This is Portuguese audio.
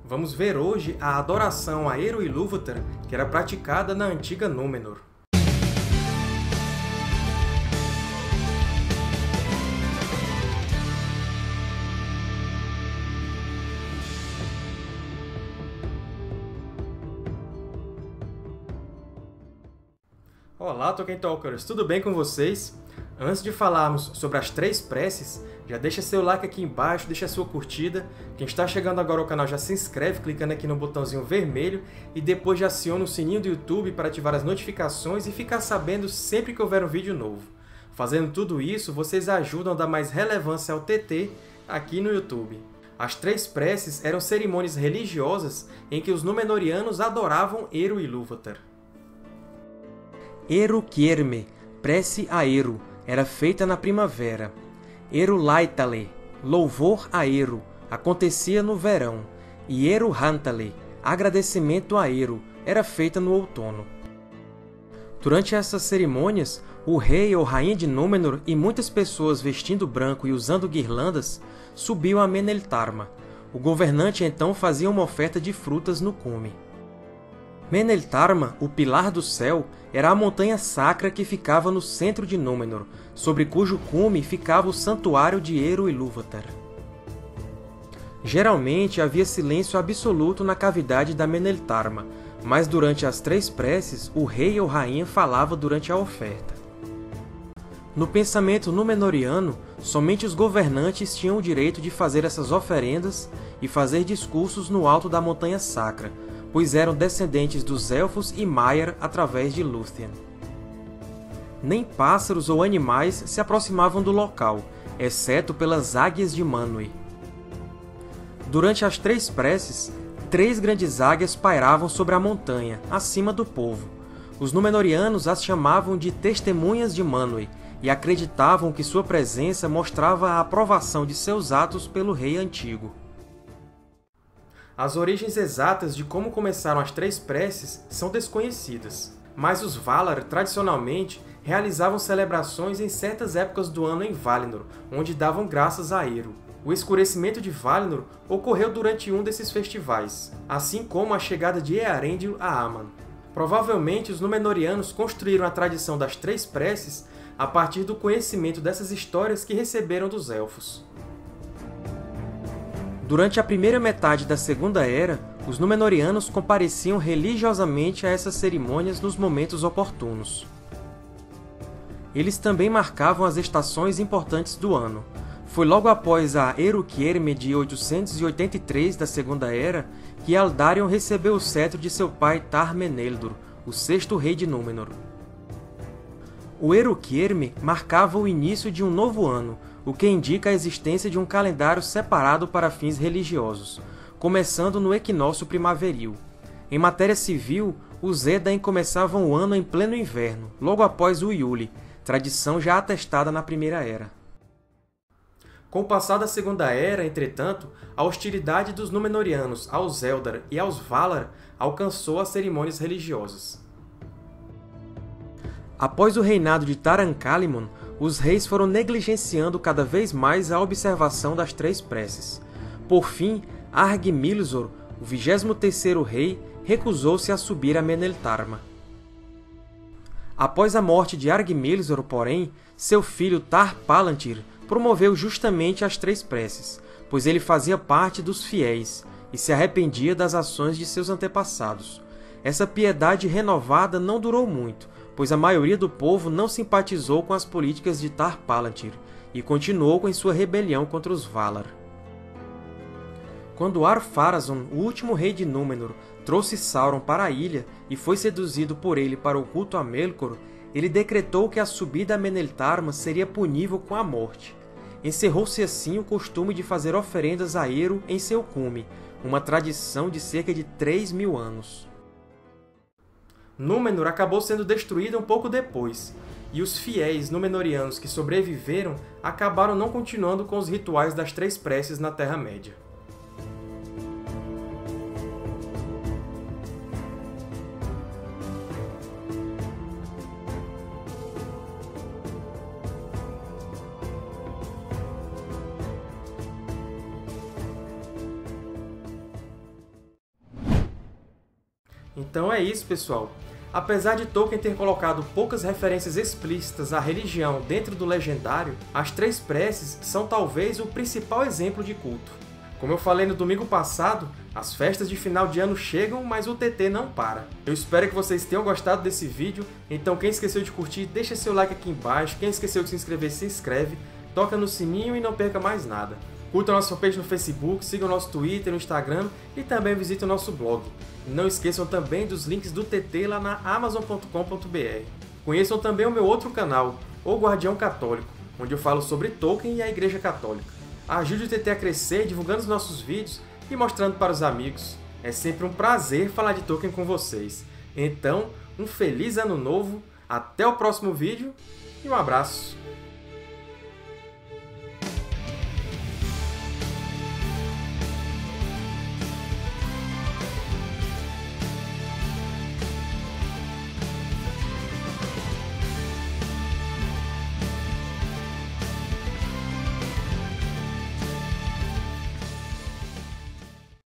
Vamos ver hoje a adoração a Eru Ilúvatar, que era praticada na antiga Númenor. Olá, Tolkien Talkers! Tudo bem com vocês? Antes de falarmos sobre as 3 preces, já deixa seu like aqui embaixo, deixa sua curtida. Quem está chegando agora ao canal já se inscreve clicando aqui no botãozinho vermelho e depois já aciona o sininho do YouTube para ativar as notificações e ficar sabendo sempre que houver um vídeo novo. Fazendo tudo isso, vocês ajudam a dar mais relevância ao TT aqui no YouTube. As 3 preces eram cerimônias religiosas em que os Númenóreanos adoravam Eru Ilúvatar. Eru Kierme, prece a Eru, era feita na primavera. Eru Laitale, louvor a Eru, acontecia no verão. E Eru Hantale, agradecimento a Eru, era feita no outono. Durante essas cerimônias, o rei ou rainha de Númenor e muitas pessoas vestindo branco e usando guirlandas subiam a Meneltarma. O governante então fazia uma oferta de frutas no cume. Meneltarma, o Pilar do Céu, era a montanha sacra que ficava no centro de Númenor, sobre cujo cume ficava o santuário de Eru Ilúvatar. Geralmente havia silêncio absoluto na cavidade da Meneltarma, mas durante as 3 preces, o rei ou rainha falava durante a oferta. No pensamento númenoriano, somente os governantes tinham o direito de fazer essas oferendas e fazer discursos no alto da montanha sacra, pois eram descendentes dos Elfos e Maiar através de Lúthien. Nem pássaros ou animais se aproximavam do local, exceto pelas águias de Manwë. Durante as 3 preces, 3 grandes águias pairavam sobre a montanha, acima do povo. Os Númenóreanos as chamavam de Testemunhas de Manwë e acreditavam que sua presença mostrava a aprovação de seus atos pelo rei antigo. As origens exatas de como começaram as 3 preces são desconhecidas, mas os Valar, tradicionalmente, realizavam celebrações em certas épocas do ano em Valinor, onde davam graças a Eru. O escurecimento de Valinor ocorreu durante um desses festivais, assim como a chegada de Eärendil a Aman. Provavelmente, os Númenóreanos construíram a tradição das 3 preces a partir do conhecimento dessas histórias que receberam dos Elfos. Durante a primeira metade da Segunda Era, os Númenóreanos compareciam religiosamente a essas cerimônias nos momentos oportunos. Eles também marcavam as estações importantes do ano. Foi logo após a Eru Kierme de 883 da Segunda Era que Eldarion recebeu o cetro de seu pai Tar-Meneldur, o 6º rei de Númenor. O Eru Kierme marcava o início de um novo ano, o que indica a existência de um calendário separado para fins religiosos, começando no equinócio primaveril. Em matéria civil, os Edain começavam o ano em pleno inverno, logo após o Yule, tradição já atestada na Primeira Era. Com o passar da Segunda Era, entretanto, a hostilidade dos Númenóreanos aos Eldar e aos Valar alcançou as cerimônias religiosas. Após o reinado de Taran-Kalimun, os reis foram negligenciando cada vez mais a observação das 3 preces. Por fim, Argimilzor, o 23º rei, recusou-se a subir a Meneltarma. Após a morte de Argimilzor, porém, seu filho Tar-Palantir promoveu justamente as 3 preces, pois ele fazia parte dos fiéis e se arrependia das ações de seus antepassados. Essa piedade renovada não durou muito, pois a maioria do povo não simpatizou com as políticas de Tar-Palantir e continuou com sua rebelião contra os Valar. Quando Ar-Pharazôn, o último rei de Númenor, trouxe Sauron para a ilha e foi seduzido por ele para o culto a Melkor, ele decretou que a subida a Meneltarma seria punível com a morte. Encerrou-se assim o costume de fazer oferendas a Eru em seu cume, uma tradição de cerca de 3.000 anos. Númenor acabou sendo destruída um pouco depois, e os fiéis Númenóreanos que sobreviveram acabaram não continuando com os rituais das 3 preces na Terra-média. Então é isso, pessoal! Apesar de Tolkien ter colocado poucas referências explícitas à religião dentro do Legendário, as Três Preces são talvez o principal exemplo de culto. Como eu falei no domingo passado, as festas de final de ano chegam, mas o TT não para. Eu espero que vocês tenham gostado desse vídeo, então quem esqueceu de curtir, deixa seu like aqui embaixo, quem esqueceu de se inscrever, se inscreve, toca no sininho e não perca mais nada. Curtam a nossa fanpage no Facebook, sigam o nosso Twitter, no Instagram e também visitem o nosso blog. Não esqueçam também dos links do TT lá na Amazon.com.br. Conheçam também o meu outro canal, O Guardião Católico, onde eu falo sobre Tolkien e a Igreja Católica. Ajude o TT a crescer divulgando os nossos vídeos e mostrando para os amigos. É sempre um prazer falar de Tolkien com vocês. Então, um feliz ano novo, até o próximo vídeo e um abraço!